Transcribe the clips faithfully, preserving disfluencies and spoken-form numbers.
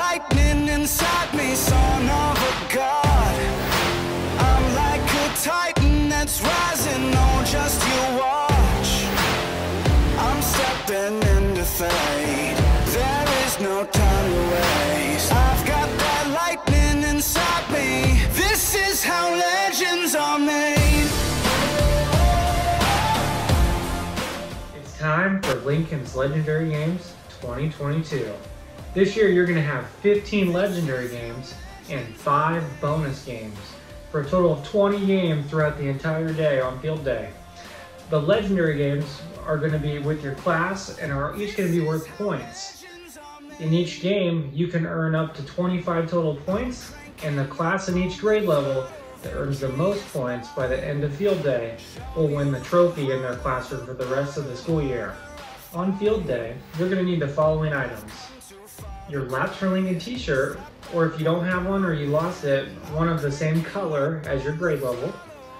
lightning inside me, son of a god. I'm like a titan that's rising, oh just you watch. I'm stepping into fate, there is no time to waste. I've got that lightning inside me, this is how legends are made. It's time for Lincoln's Legendary Games twenty twenty-two. This year you're going to have fifteen legendary games and five bonus games for a total of twenty games throughout the entire day on field day. The legendary games are going to be with your class and are each going to be worth points. In each game you can earn up to twenty-five total points, and the class in each grade level that earns the most points by the end of field day will win the trophy in their classroom for the rest of the school year. On field day, you're going to need the following items: your laps for Lincoln t-shirt, or if you don't have one or you lost it, one of the same color as your grade level,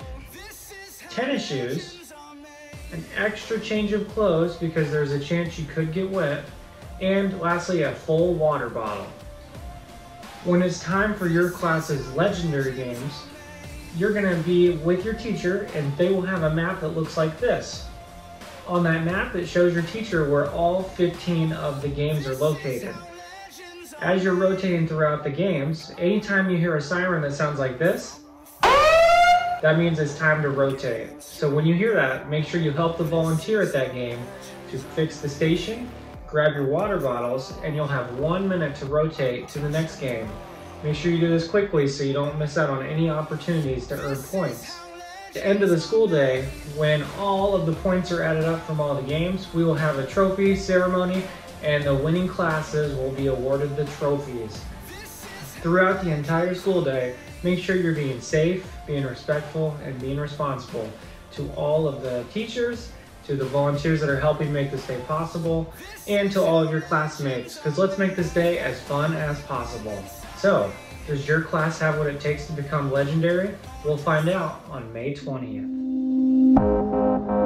tennis shoes, an extra change of clothes because there's a chance you could get wet, and lastly a full water bottle. When it's time for your class's legendary games, you're going to be with your teacher and they will have a map that looks like this. On that map, it shows your teacher where all fifteen of the games are located. As you're rotating throughout the games, anytime you hear a siren that sounds like this, that means it's time to rotate. So when you hear that, make sure you help the volunteer at that game to fix the station, grab your water bottles, and you'll have one minute to rotate to the next game. Make sure you do this quickly so you don't miss out on any opportunities to earn points. At the end of the school day, when all of the points are added up from all the games, we will have a trophy ceremony and the winning classes will be awarded the trophies. Throughout the entire school day, make sure you're being safe, being respectful, and being responsible to all of the teachers, to the volunteers that are helping make this day possible, and to all of your classmates, because let's make this day as fun as possible. So, does your class have what it takes to become legendary? We'll find out on May twentieth.